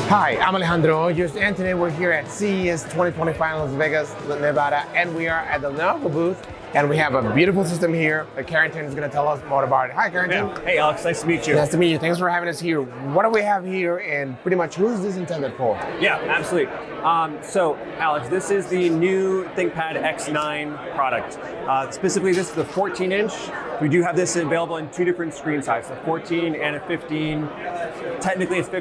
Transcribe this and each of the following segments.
Hi, I'm Alejandro Hoyos, and today we're here at CES 2025 in Las Vegas, Nevada, and we are at the Lenovo booth, and we have a beautiful system here that Carrington is going to tell us more about it. Hi, Carrington. Hey, Alex, nice to meet you. Nice to meet you. Thanks for having us here. What do we have here, and pretty much who is this intended for? Yeah, absolutely. So, Alex, this is the new ThinkPad X9 product. Specifically, this is the 14-inch. We do have this available in two different screen sizes, a 14 and a 15. Technically, it's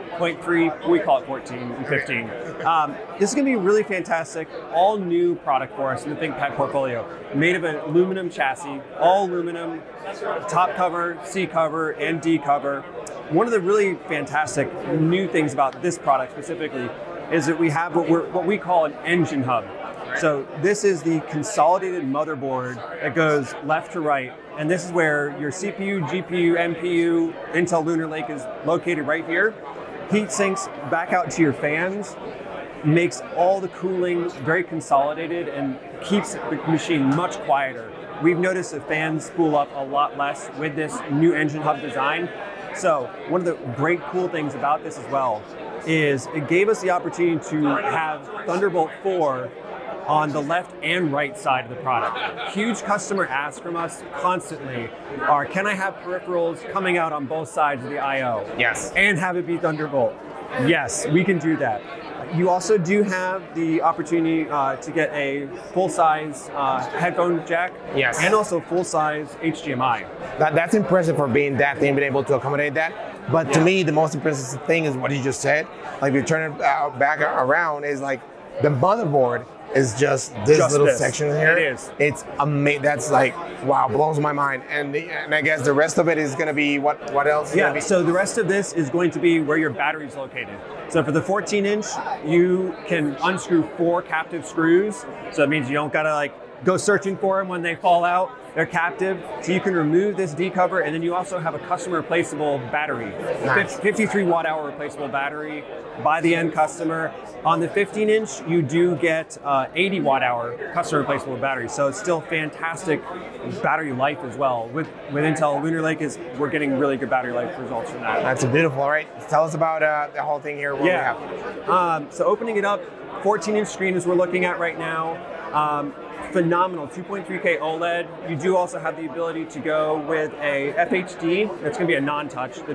15.3. We call it 14 and 15. This is going to be really fantastic, all new product for us in the ThinkPad portfolio. Made of an aluminum chassis, all aluminum, top cover, C cover, and D cover. One of the really fantastic new things about this product specifically is that we have what we call an engine hub. So this is the consolidated motherboard that goes left to right, and this is where your CPU, GPU, NPU, Intel Lunar Lake is located right here. Heat sinks back out to your fans, makes all the cooling very consolidated and keeps the machine much quieter. We've noticed that fans spool up a lot less with this new engine hub design. So one of the great cool things about this as well is it gave us the opportunity to have Thunderbolt 4 on the left and right side of the product. Huge customer asks from us constantly are, can I have peripherals coming out on both sides of the I/O? Yes. And have it be Thunderbolt? Yes, we can do that. You also do have the opportunity to get a full-size headphone jack. Yes. And also full-size HDMI. That's impressive for being that thing, being able to accommodate that. But to me, the most impressive thing is what you just said. Like, if you turn it back around, is like the motherboard is just this little section here. It is. It's amazing. That's like, wow, blows my mind. And I guess the rest of it is going to be what else? Yeah, so the rest of this is going to be where your battery is located. So for the 14-inch, you can unscrew 4 captive screws. So that means you don't got to like go searching for them when they fall out. They're captive, so you can remove this D cover, and then you also have a custom replaceable battery. Nice. 53 watt-hour replaceable battery by the end customer. On the 15-inch, you do get 80 watt-hour custom replaceable battery, so it's still fantastic battery life as well. With Intel Lunar Lake, we're getting really good battery life results from that. That's beautiful. All right, tell us about the whole thing here. What we have. So opening it up, 14-inch screen is we're looking at right now. Phenomenal 2.3K OLED. You do also have the ability to go with a FHD. That's going to be a non-touch. The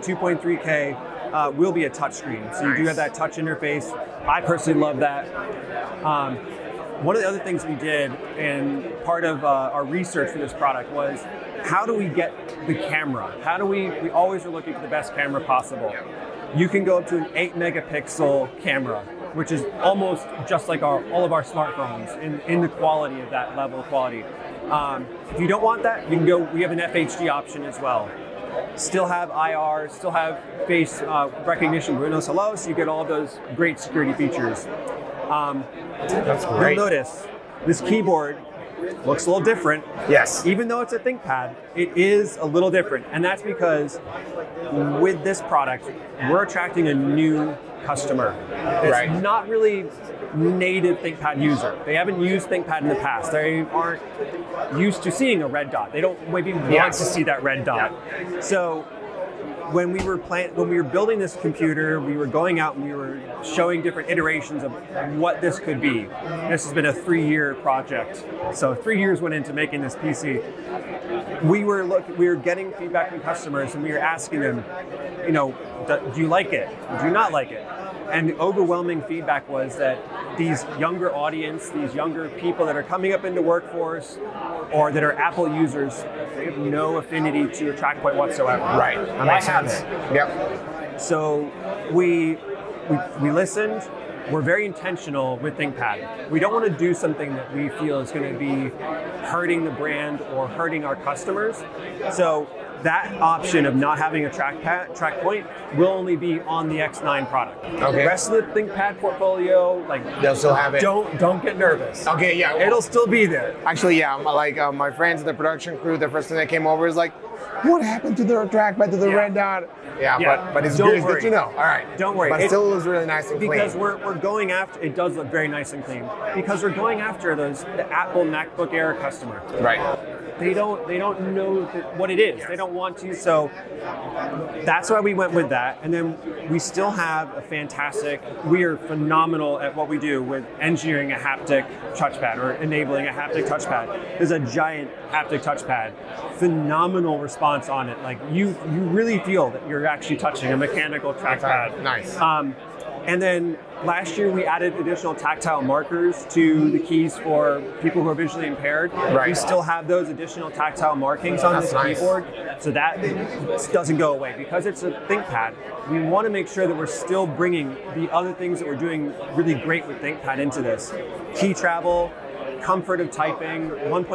2.3K will be a touch screen, so you do have that touch interface. I personally love that. One of the other things we did, and part of our research for this product, was how do we get the camera? How do we always are looking for the best camera possible. You can go up to an 8 megapixel camera, which is almost just like all of our smartphones in the quality of that level of quality. If you don't want that, you can go, we have an FHD option as well. Still have IR, still have face recognition, Windows Hello, so you get all of those great security features. That's great. You'll notice this keyboard looks a little different. Yes. Even though it's a ThinkPad, it is a little different. And that's because with this product, we're attracting a new customer. It's not really native ThinkPad user. They haven't used ThinkPad in the past. They aren't used to seeing a red dot. They don't maybe want to see that red dot. So when we were building this computer, we were going out and we were showing different iterations of what this could be. This has been a 3-year project. So 3 years went into making this PC. We were getting feedback from customers, and we were asking them, you know, do you like it? Do you not like it? And the overwhelming feedback was that these younger audience, these younger people that are coming up into workforce or that are Apple users, they have no affinity to a trackpoint whatsoever. Right. I have it. Yep. So we listened. We're very intentional with ThinkPad. We don't want to do something that we feel is going to be hurting the brand or hurting our customers. So that option of not having a track point will only be on the X9 product. Okay. The rest of the ThinkPad portfolio, like, they'll still have it. Don't get nervous. Okay, yeah. It'll still be there. Actually, yeah. Like my friends in the production crew, the first thing that came over is like, what happened to the trackpad, to the red dot? Yeah. But it's good to know. All right. Don't worry. But it still looks really nice and clean. Because we're going after, it does look very nice and clean, because we're going after the Apple MacBook Air customer. Right. they don't know what it is. They don't want to. So that's why we went with that. And then we still have a fantastic, we are phenomenal at what we do with engineering a haptic touchpad or enabling a haptic touchpad. There's a giant haptic touchpad. Phenomenal response on it. Like you really feel that you're actually touching a mechanical trackpad. Nice. And then last year we added additional tactile markers to the keys for people who are visually impaired. Right. We still have those additional tactile markings on this keyboard, so that doesn't go away. Because it's a ThinkPad, we want to make sure that we're still bringing the other things that we're doing really great with ThinkPad into this. Key travel, comfort of typing,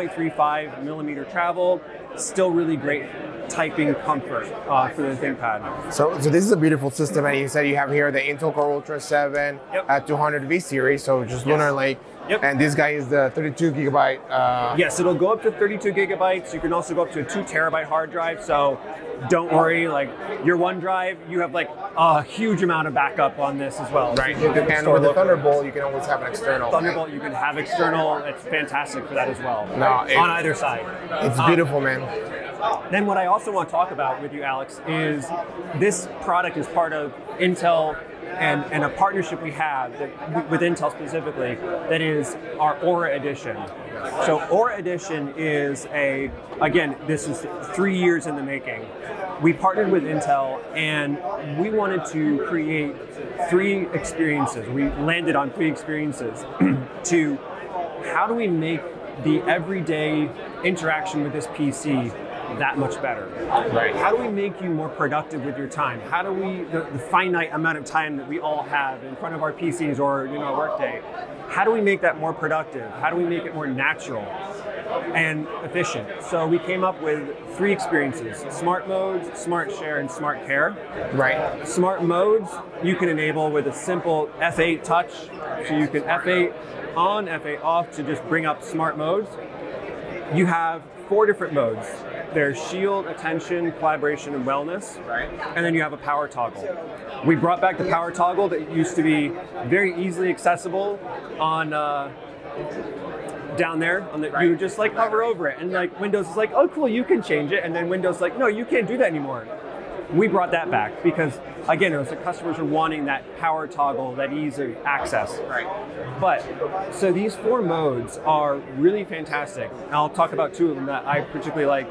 1.35 millimeter travel, still really great typing comfort for the ThinkPad. So this is a beautiful system, and you said you have here the Intel Core Ultra 7 at 200 V series, so just Lunar Lake. Yep. And this guy is the 32 gigabyte. Yes, it'll go up to 32 gigabytes. You can also go up to a 2 terabyte hard drive. So don't worry, like your OneDrive, you have like a huge amount of backup on this as well. Right. And with the Thunderbolt, you can always have an external. Thunderbolt, you can have external. It's fantastic for that as well. No, on either side. It's beautiful, man. Then what I also want to talk about with you, Alex, is this product is part of Intel and a partnership we have with Intel specifically, that is our Aura Edition. So Aura Edition is again, this is 3 years in the making. We partnered with Intel and we wanted to create 3 experiences. We landed on 3 experiences to how do we make the everyday interaction with this PC that much better? Right. How do we make you more productive with your time? How do we, the finite amount of time that we all have in front of our PCs or our workday, how do we make that more productive? How do we make it more natural and efficient? So we came up with 3 experiences: Smart Modes, Smart Share, and Smart Care. Right. Smart Modes you can enable with a simple F8 touch. So you can F8 on, F8 off to just bring up Smart Modes. You have 4 different modes. There's Shield, Attention, Collaboration, and Wellness. Right. And then you have a power toggle. We brought back the power toggle that used to be very easily accessible on down there. You would just like hover over it, and like Windows is like, oh cool, you can change it, and then Windows is like, no, you can't do that anymore. We brought that back because, again, it was the customers are wanting that power toggle, that ease of access. Right. But, so these 4 modes are really fantastic. And I'll talk about 2 of them that I particularly like,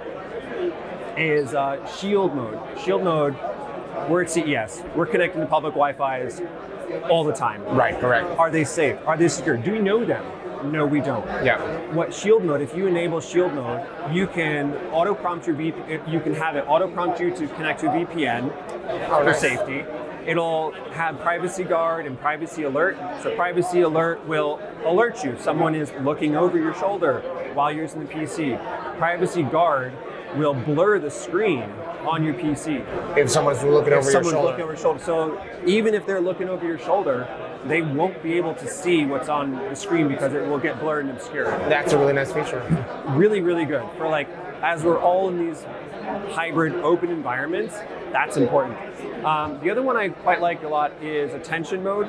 is Shield mode. Shield mode, we're at CES. We're connecting to public Wi-Fi's all the time. Right, correct. Are they safe? Are they secure? Do we know them? No, we don't. Yeah. What Shield mode, if you enable Shield mode, you can auto prompt your you can have it auto prompt you to connect to a VPN for safety. It'll have Privacy Guard and Privacy Alert. So Privacy Alert will alert you if someone is looking over your shoulder while you're using the PC. Privacy Guard will blur the screen on your PC. If someone's looking over your shoulder. Looking over your shoulder. So even if they're looking over your shoulder, they won't be able to see what's on the screen because it will get blurred and obscured. That's a really nice feature. Really, really good. For like, as we're all in these hybrid open environments, that's important. The other one I quite like a lot is Attention mode.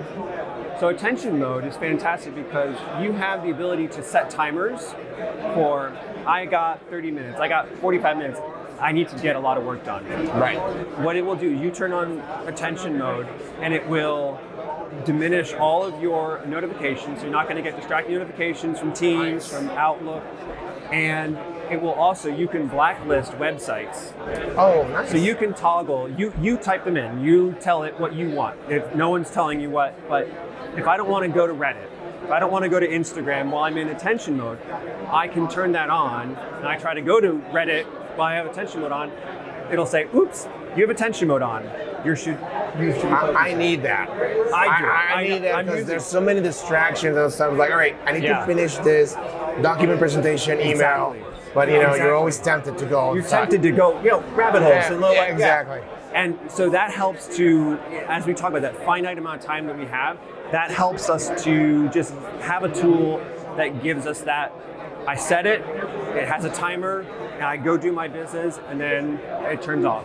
So Attention mode is fantastic because you have the ability to set timers for, I got 30 minutes, I got 45 minutes. I need to get a lot of work done. Right. What it will do, you turn on Attention mode and it will diminish all of your notifications. You're not going to get distracting notifications from Teams, from Outlook, and it will also, you can blacklist websites. Oh, nice. So you can toggle, you type them in, you tell it what you want. If no one's telling you what, but if I don't want to go to Reddit, if I don't want to go to Instagram while I'm in Attention mode, I can turn that on, and I try to go to Reddit while I have Attention mode on, it'll say, oops, you have Attention mode on. You should I need that. I need that because there's so many distractions and stuff. Like, all right, I need to finish this document presentation, email. Exactly. But you're always tempted to go. You're tempted to go, rabbit holes and low. Exactly. And so that helps to, as we talk about that finite amount of time that we have, that helps us to just have a tool that gives us that. I set it, it has a timer, and I go do my business, and then it turns off.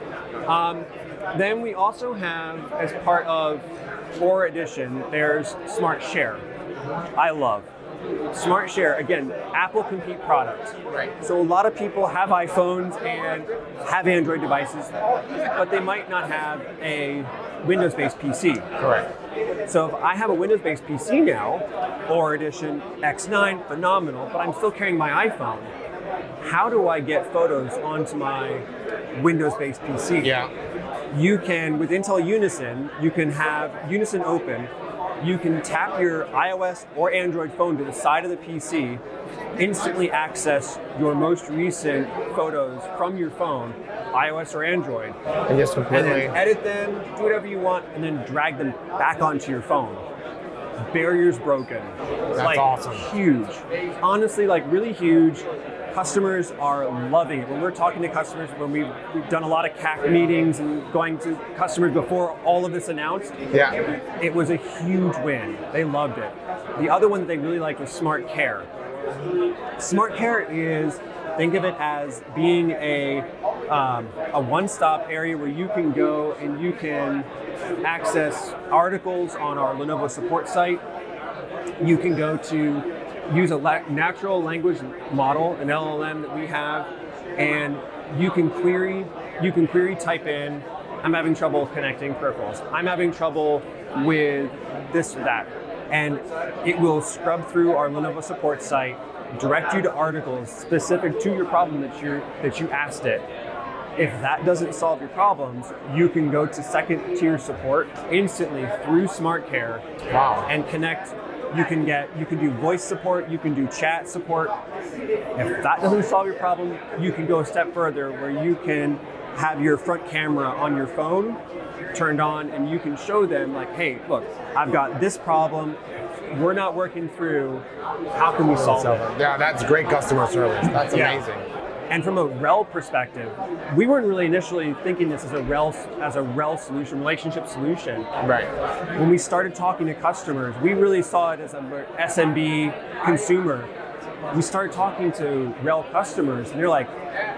Then we also have, as part of Aura Edition, there's Smart Share. I love. Smart Share, again, Apple compete product. Right. So a lot of people have iPhones and have Android devices, but they might not have a Windows-based PC. Correct. So if I have a Windows-based PC now, or edition X9, phenomenal, but I'm still carrying my iPhone, how do I get photos onto my Windows-based PC? Yeah. You can, with Intel Unison, you can have Unison open. You can tap your iOS or Android phone to the side of the PC, instantly access your most recent photos from your phone, iOS or Android, And just completely. and then edit them, do whatever you want, and then drag them back onto your phone. Barriers broken. That's like, awesome. Huge. Honestly, like really huge. Customers are loving it. When we're talking to customers, when we've done a lot of CAC meetings and going to customers before all of this announced, Yeah. it was a huge win. They loved it. The other one that they really liked was Smart Care. Smart Care is, think of it as being a one-stop area where you can go and you can access articles on our Lenovo support site. You can go to use a natural language model, an LLM that we have, and you can query, type in, I'm having trouble connecting peripherals. I'm having trouble with this or that. And it will scrub through our Lenovo support site, direct you to articles specific to your problem that you asked it. If that doesn't solve your problems, you can go to second tier support instantly through Smart Care. Wow. And connect. You can do voice support, you can do chat support. If that doesn't solve your problem, you can go a step further where you can have your front camera on your phone turned on and you can show them like, hey, look, I've got this problem, we're not working through, how can we solve it? Yeah, that's great customer service. That's amazing. And from a REL perspective, we weren't really initially thinking this as a REL solution, relationship solution. Right. When we started talking to customers, we really saw it as an SMB consumer. We started talking to REL customers, and they're like,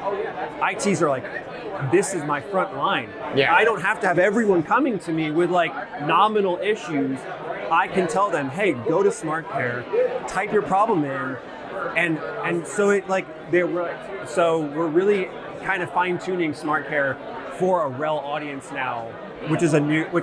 ITs are like, this is my front line. Yeah. I don't have to have everyone coming to me with like nominal issues. I can tell them, hey, go to Smart Care, type your problem in, and so it like so we're really kind of fine-tuning Smart Care for a REL audience now, which is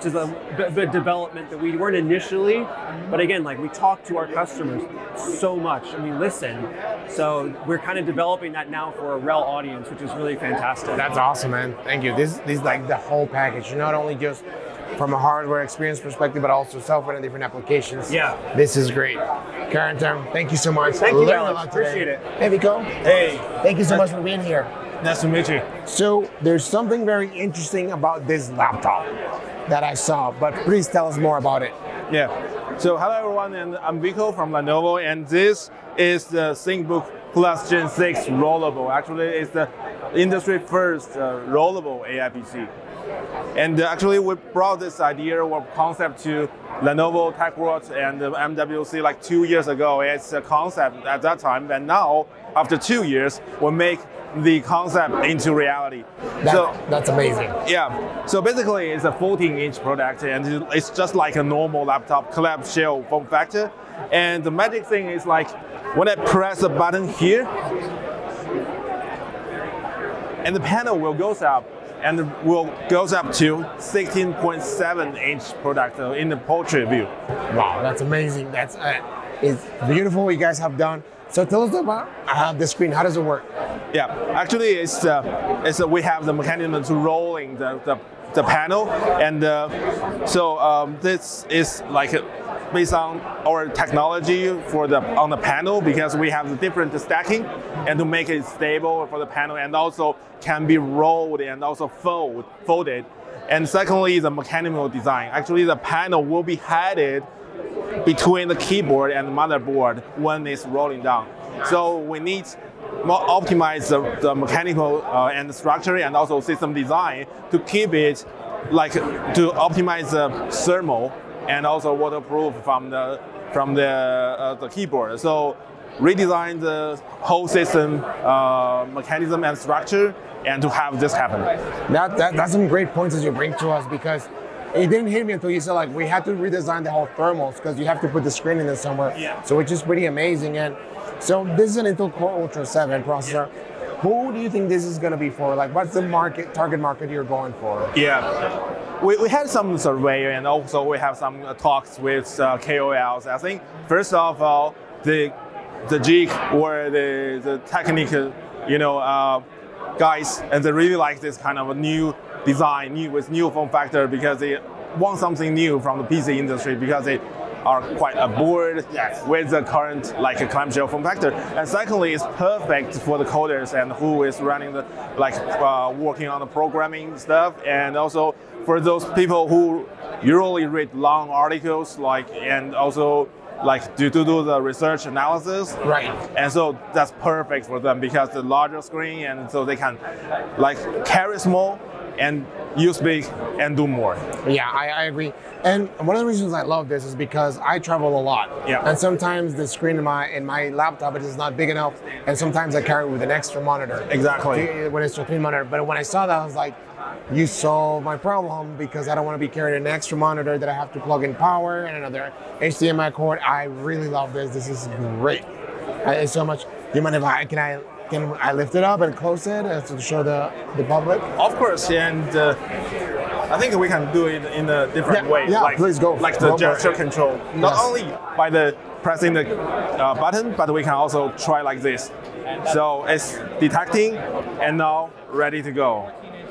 a development that we weren't initially, but again, like we talk to our customers so much and we listen, so we're kind of developing that now for a REL audience, which is really fantastic. That's awesome, man. Thank you. This is like the whole package, not only just from a hardware experience perspective, but also software and different applications. Yeah. This is great. Karen, thank you so much. Thank you, Learned a Alex. lot today. Appreciate it. Hey, Vico. Hey, Thank you so much for being here. nice to meet you. So there's something very interesting about this laptop that I saw, but please tell us more about it. Yeah. So hello everyone, and I'm Vico from Lenovo, and this is the ThinkBook Plus Gen 6 Rollable. Actually, it's the industry first rollable AI PC. And actually, we brought this idea or concept to Lenovo Tech World and MWC like 2 years ago. It's a concept at that time, and now, after 2 years, we make the concept into reality. That's amazing. Yeah, so basically it's a 14-inch product, and it's just like a normal laptop collapse shell form factor. And the magic thing is like, when I press the button here, and the panel will goes up, and will goes up to 16.7-inch product in the portrait view. Wow, that's amazing. That's it's beautiful what you guys have done. So tell us about the screen. How does it work? Yeah, actually, we have the mechanism to rolling the panel, and this is like based on our technology on the panel, because we have the different stacking and to make it stable for the panel, and also can be rolled and also folded. And secondly, the mechanical design. Actually, the panel will be headed between the keyboard and the motherboard when it's rolling down. So we need more optimize the mechanical and the structure and also system design to keep it like to optimize the thermal and also waterproof from the keyboard. So redesign the whole system mechanism and structure, and to have this happen. That's some great points that you bring to us, because it didn't hit me until you said like we had to redesign the whole thermals because you have to put the screen in there somewhere. Yeah. So which is pretty amazing. And so this is an Intel Core Ultra 7 processor. Yeah. Who do you think this is going to be for? Like, what's the target market you're going for? Yeah, we had some survey, and also we have some talks with KOLs. I think first of all, the geek or the technical, guys, and they really like this kind of a new design, with new form factor, because they want something new from the PC industry, because they are quite bored with the current a clamshell form factor. And secondly, it's perfect for the coders and who is running the working on the programming stuff, and also for those people who usually read long articles and also to do the research analysis. Right. And so that's perfect for them because the larger screen, and so they can carry small and use big and do more. Yeah, I agree. And one of the reasons I love this is because I travel a lot. Yeah. And sometimes the screen in my laptop is not big enough, and sometimes I carry it with an extra monitor. Exactly. When it's a screen monitor. But when I saw that, I was like, you solved my problem, because I don't want to be carrying an extra monitor that I have to plug in power and another HDMI cord. I really love this. This is great. It's so much. Do you mind if can I lift it up and close it to show the public? Of course, and I think we can do it in a different way. Yeah, please go. Like the gesture control. Not only by pressing the button, but we can also try like this. So it's detecting, and now ready to go.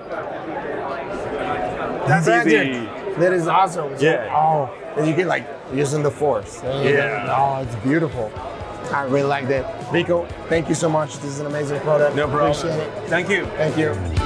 That's easy. That is awesome. So, Yeah. And you get using the force. Yeah. It's beautiful. I really like that. Rico, thank you so much. This is an amazing product. No problem. Appreciate it. Thank you. Thank you.